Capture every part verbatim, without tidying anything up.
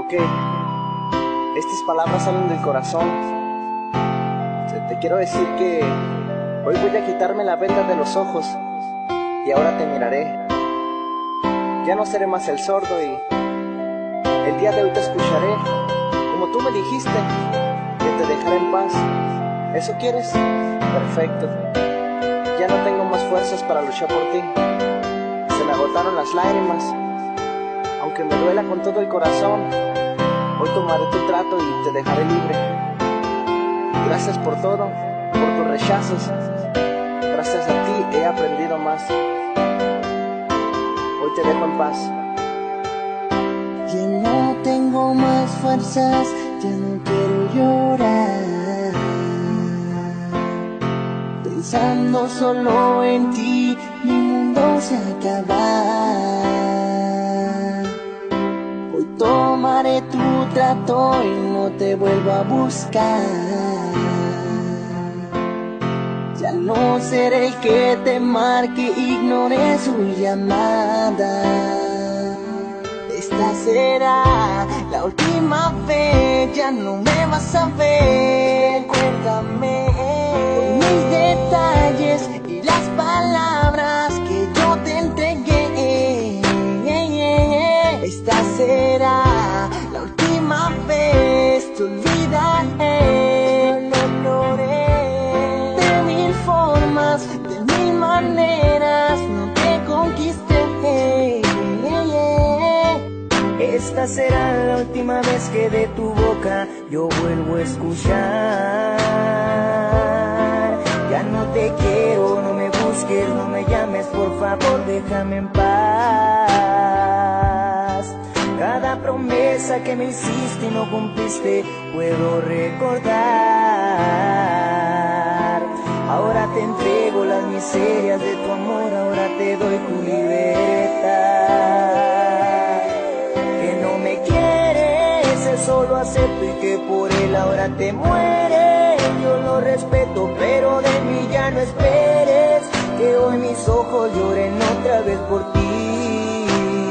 Aunque estas palabras salen del corazón, te, te quiero decir que hoy voy a quitarme la venda de los ojos y ahora te miraré. Ya no seré más el sordo y el día de hoy te escucharé. Como tú me dijiste, que te dejaré en paz. ¿Eso quieres? Perfecto. Ya no tengo más fuerzas para luchar por ti. Se me agotaron las lágrimas. Aunque me duela con todo el corazón, hoy tomaré tu trato y te dejaré libre. Gracias por todo, por tus rechazos. Gracias a ti he aprendido más. Hoy te dejo en paz. Ya no tengo más fuerzas, ya no quiero llorar. Pensando solo en ti, mi mundo se acaba. Hoy tomaré tu trato y no te vuelvo a buscar. Ya no seré el que te marque, ignore su llamada. Esta será la última vez, ya no me vas a ver. Cuéntame por mis detalles y las palabras que yo te entregué. Esta será la última vez, te olvidaré. No lloré de mil formas, de mil maneras, no te conquisté. Esta será la última vez que de tu boca yo vuelvo a escuchar. Ya no te quiero, no me busques, no me llames, por favor, déjame en paz. Cada promesa que me hiciste y no cumpliste, puedo recordar. Ahora te entrego las miserias de tu amor, ahora te doy tu libertad. Solo acepto y que por él ahora te mueres. Yo lo respeto, pero de mí ya no esperes que hoy mis ojos lloren otra vez por ti.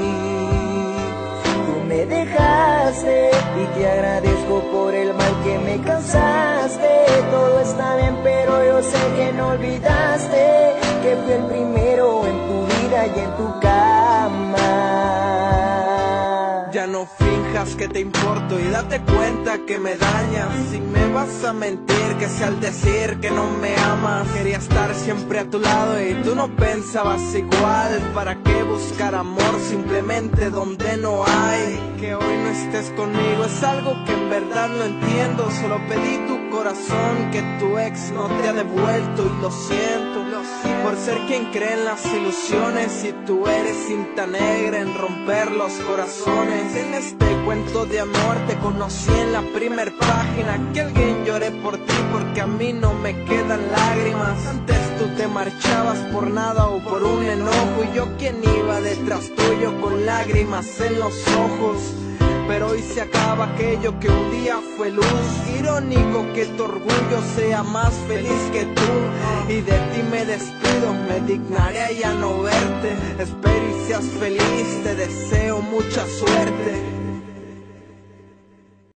Tú me dejaste y te agradezco por el mal que me causaste. Todo está bien, pero yo sé que no olvidaste que fui el primero en tu vida y en tu cama. Ya no finjas que te importo y date cuenta que me dañas. Si me vas a mentir, que sea al decir que no me amas. Quería estar siempre a tu lado y tú no pensabas igual. ¿Para qué buscar amor simplemente donde no hay? Que hoy no estés conmigo es algo que en verdad no entiendo. Solo pedí tu corazón que tu ex no te ha devuelto y lo siento, lo siento por ser quien cree en las ilusiones y tú eres cinta negra en romper los corazones. En este cuento de amor te conocí en la primer página. Que alguien llore por ti porque a mí no me quedan lágrimas. Antes tú te marchabas por nada o por un enojo y yo quien iba detrás tuyo con lágrimas en los ojos. Pero hoy se acaba aquello que un día fue luz. Irónico que tu orgullo sea más feliz que tú. Y de ti me despido, me dignaré a ya no verte. Espero y seas feliz, te deseo mucha suerte.